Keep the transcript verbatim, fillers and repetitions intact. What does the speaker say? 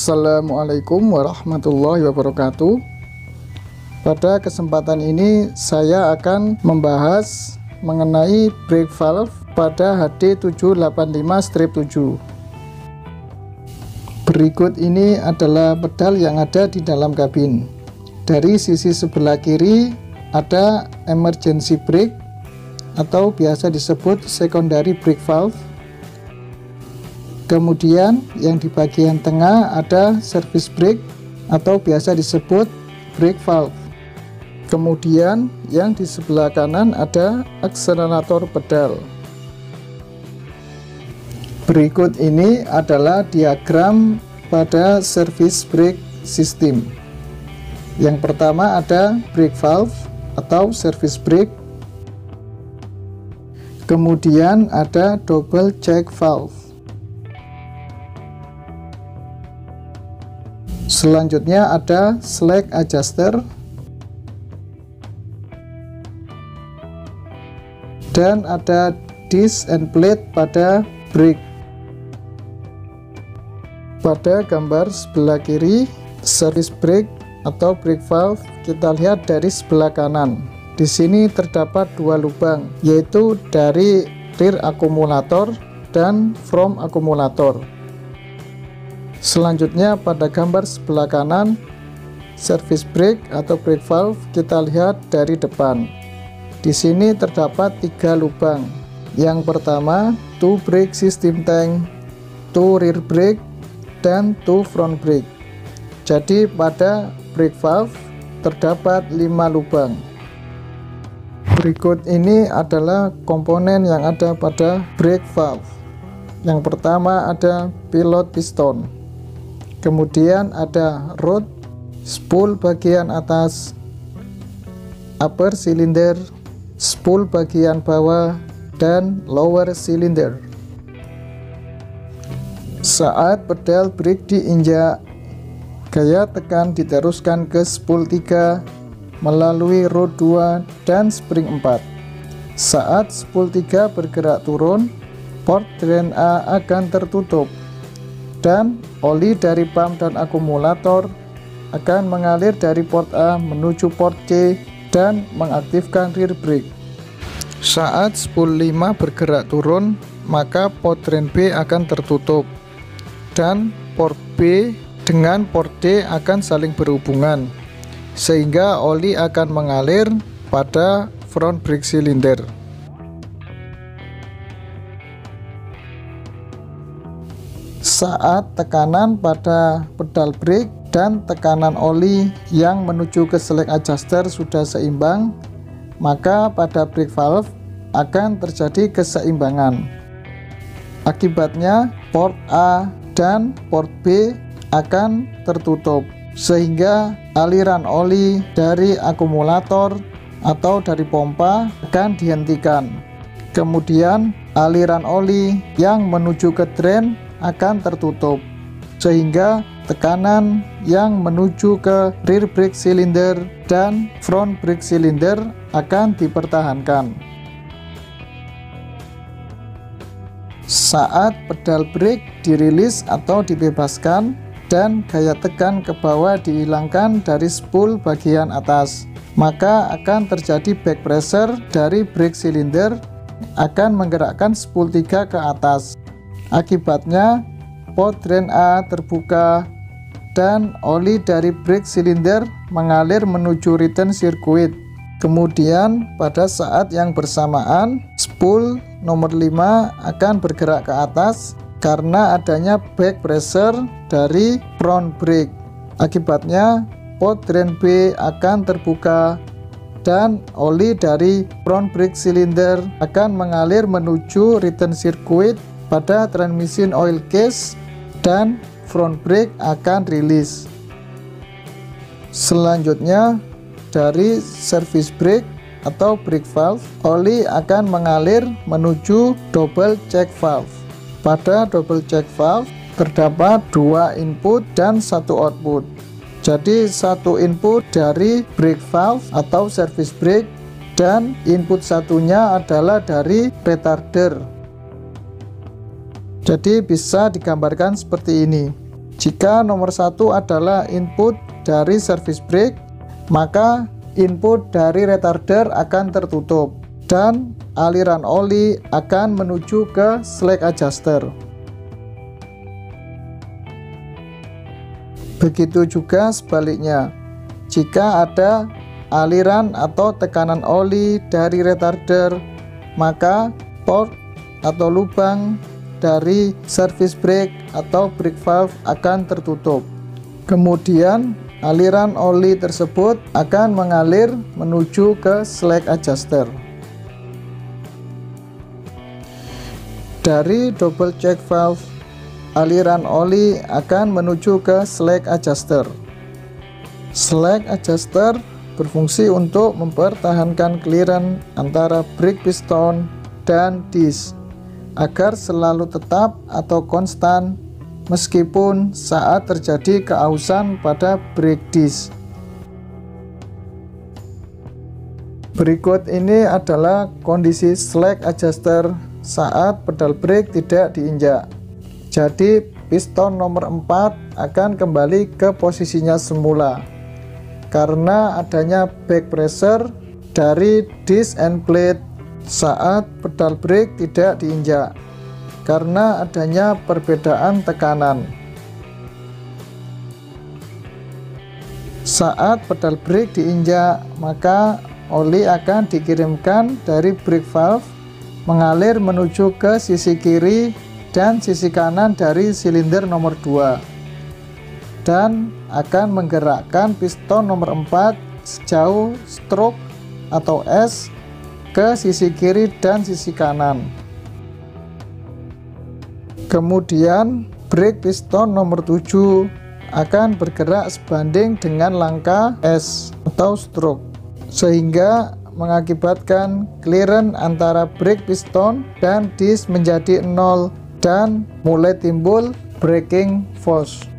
Assalamualaikum warahmatullahi wabarakatuh. Pada kesempatan ini saya akan membahas mengenai brake valve pada H D tujuh delapan lima tujuh. Berikut ini adalah pedal yang ada di dalam kabin. Dari sisi sebelah kiri ada emergency brake atau biasa disebut secondary brake valve. Kemudian yang di bagian tengah ada service brake atau biasa disebut brake valve. Kemudian yang di sebelah kanan ada akselerator pedal. Berikut ini adalah diagram pada service brake system. Yang pertama ada brake valve atau service brake. Kemudian ada double check valve. Selanjutnya ada slack adjuster dan ada disc and plate pada brake. Pada gambar sebelah kiri service brake atau brake valve kita lihat dari sebelah kanan. Di sini terdapat dua lubang, yaitu dari rear akumulator dan front akumulator. Selanjutnya pada gambar sebelah kanan service brake atau brake valve kita lihat dari depan. Di sini terdapat tiga lubang. Yang pertama two brake system tank, two rear brake, dan two front brake. Jadi pada brake valve terdapat lima lubang. Berikut ini adalah komponen yang ada pada brake valve. Yang pertama ada pilot piston. Kemudian ada rod, spool bagian atas, upper cylinder, spool bagian bawah, dan lower cylinder. Saat pedal brake diinjak, gaya tekan diteruskan ke spool tiga melalui rod dua dan spring empat. Saat spool tiga bergerak turun, port drain A akan tertutup dan oli dari pump dan akumulator akan mengalir dari port A menuju port C dan mengaktifkan rear brake. Saat spool lima bergerak turun, maka port drain B akan tertutup dan port B dengan port D akan saling berhubungan, sehingga oli akan mengalir pada front brake cylinder. Saat tekanan pada pedal brake dan tekanan oli yang menuju ke slack adjuster sudah seimbang, maka pada brake valve akan terjadi keseimbangan. Akibatnya port A dan port B akan tertutup, sehingga aliran oli dari akumulator atau dari pompa akan dihentikan. Kemudian aliran oli yang menuju ke drain akan tertutup, sehingga tekanan yang menuju ke rear brake cylinder dan front brake cylinder akan dipertahankan. Saat pedal brake dirilis atau dibebaskan dan gaya tekan ke bawah dihilangkan dari spool bagian atas, maka akan terjadi back pressure dari brake cylinder akan menggerakkan spool tiga ke atas. Akibatnya port drain A terbuka dan oli dari brake cylinder mengalir menuju return circuit. Kemudian pada saat yang bersamaan spool nomor lima akan bergerak ke atas karena adanya back pressure dari front brake. Akibatnya port drain B akan terbuka dan oli dari front brake cylinder akan mengalir menuju return circuit pada transmission oil case dan front brake akan rilis. Selanjutnya dari service brake atau brake valve, oli akan mengalir menuju double check valve. Pada double check valve terdapat dua input dan satu output. Jadi satu input dari brake valve atau service brake dan input satunya adalah dari retarder. Jadi bisa digambarkan seperti ini. Jika nomor satu adalah input dari service brake, maka input dari retarder akan tertutup dan aliran oli akan menuju ke slack adjuster. Begitu juga sebaliknya, jika ada aliran atau tekanan oli dari retarder, maka port atau lubang dari service brake atau brake valve akan tertutup. Kemudian aliran oli tersebut akan mengalir menuju ke slack adjuster. Dari double check valve, aliran oli akan menuju ke slack adjuster. Slack adjuster berfungsi untuk mempertahankan clearance antara brake piston dan disk agar selalu tetap atau konstan meskipun saat terjadi keausan pada brake disk. Berikut ini adalah kondisi slack adjuster saat pedal brake tidak diinjak. Jadi piston nomor empat akan kembali ke posisinya semula karena adanya back pressure dari disk and plate saat pedal brake tidak diinjak karena adanya perbedaan tekanan. Saat pedal brake diinjak, maka oli akan dikirimkan dari brake valve mengalir menuju ke sisi kiri dan sisi kanan dari silinder nomor dua dan akan menggerakkan piston nomor empat sejauh stroke atau S ke sisi kiri dan sisi kanan. Kemudian brake piston nomor tujuh akan bergerak sebanding dengan langkah S atau stroke, sehingga mengakibatkan clearance antara brake piston dan disk menjadi nol dan mulai timbul braking force.